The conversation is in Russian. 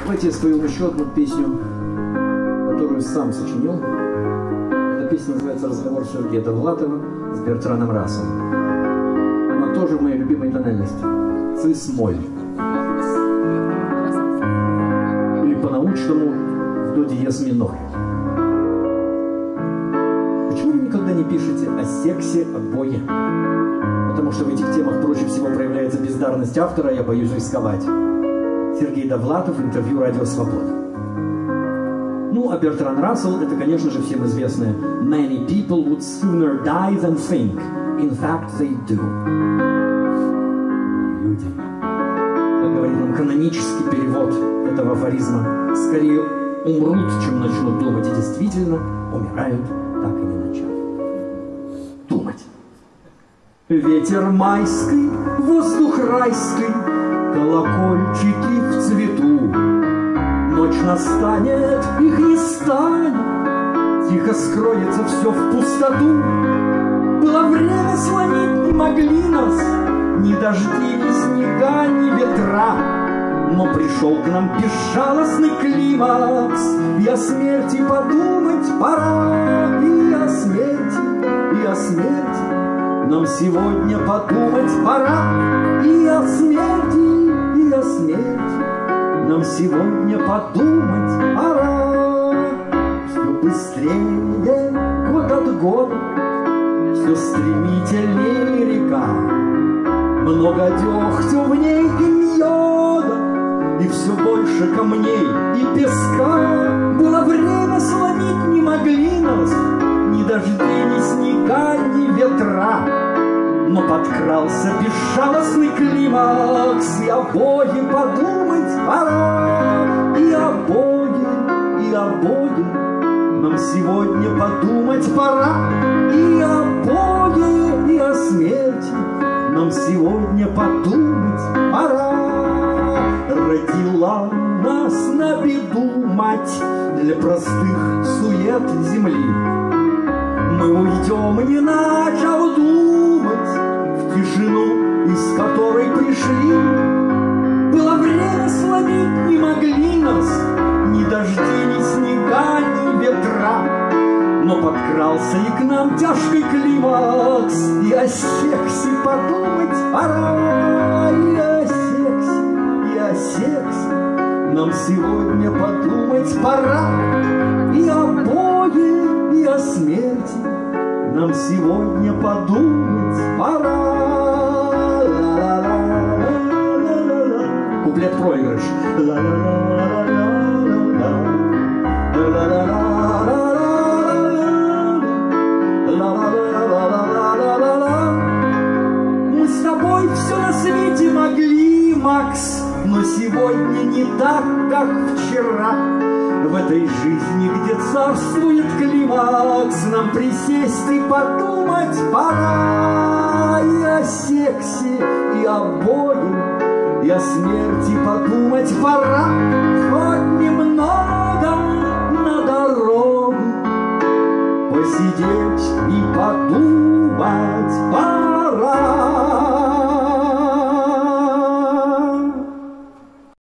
Давайте я спою еще одну песню, которую сам сочинил. Эта песня называется «Разговор Сергея Довлатова с Бертраном Расселом». Она тоже в моей любимой тональности. Цис-моль. Или по-научному в до диез минор. Почему вы никогда не пишете о сексе, о Боге? Потому что в этих темах проще всего проявляется бездарность автора, я боюсь рисковать. Сергей Довлатов, интервью «Радио Свобода». Ну, а Бертран Рассел, это, конечно же, всем известное «Many people would sooner die than think. In fact, they do». Люди. Как говорит нам канонический перевод этого афоризма, скорее умрут, чем начнут думать, и действительно умирают, так и не начав думать. Ветер майский, воздух райский, колокольчики в цвету. Ночь настанет, их не станет, тихо скроется все в пустоту. Было время, сломить не могли нас ни дожди, ни снега, ни ветра. Но пришел к нам безжалостный климакс, и о смерти подумать пора. И о смерти, и о смерти нам сегодня подумать пора. И о смерти, и о смерти нам сегодня подумать пора. Все быстрее, год от года, все стремительнее река. Много дегтя в ней и меда, и все больше камней и песка. Было время, сломить не могли нас ни дожди, ни снега, ни ветра. Но подкрался безжалостный климакс, и о Боге подумать пора. И о Боге, и о Боге нам сегодня подумать пора. И о Боге, и о смерти нам сегодня подумать пора. Родила нас на беду мать для простых сует земли. Мы уйдем, не начав думать, в тишину, из которой пришли. Было время, сломить не могли нас ни дожди, ни снега, ни ветра. Но подкрался и к нам тяжкий климакс, и о сексе подумать пора. И о сексе, и о сексе нам сегодня подумать пора. И о Боге, и о смерти нам сегодня подумать пора. Куплет проигрыш. Мы с тобой все на свете могли, Макс, но сегодня не так, как вчера. В этой жизни, где царствует климакс, нам присесть и подумать пора. И о сексе, и о Боге, и о смерти подумать пора. Хоть немного.